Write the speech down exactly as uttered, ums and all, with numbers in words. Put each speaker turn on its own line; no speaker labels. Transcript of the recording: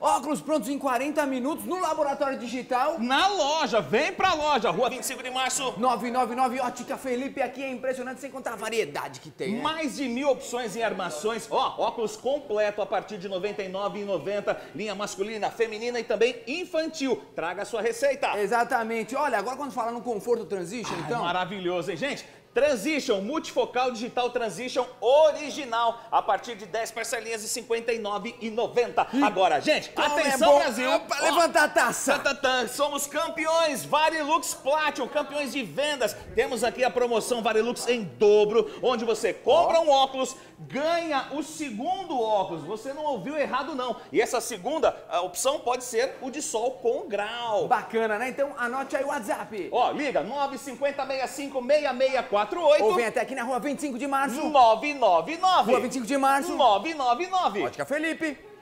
Óculos prontos em quarenta minutos no Laboratório Digital.
Na loja, vem pra loja, Rua vinte e cinco de março.
nove nove nove, Ótica Felipe, aqui é impressionante sem contar a variedade que tem, né?
Mais de mil opções em armações. Ó, óculos completo a partir de noventa e nove reais e noventa centavos. Linha masculina, feminina e também infantil. Traga a sua receita.
Exatamente. Olha, agora quando fala no Conforto Transition,
Ai,
então...
maravilhoso, hein, gente? Transition, multifocal digital Transition original, a partir de dez parcelinhas de cinquenta e nove reais e noventa centavos. Agora, gente,
Como
atenção,
é bom,
Brasil!
é pra levantar a taça!
Tá, tá, tá. Somos campeões Varilux Platinum, campeões de vendas. Temos aqui a promoção Varilux em dobro, onde você compra um óculos, ganha o segundo óculos. Você não ouviu errado, não. E essa segunda a opção pode ser o de sol com grau.
Bacana, né? Então anote aí o WhatsApp.
Ó, liga nove cinco zero seis cinco seis seis quatro oito.
Ou vem até aqui na Rua vinte e cinco de março.
nove nove nove.
Rua vinte e cinco de março.
nove nove nove.
Ótica Felipe.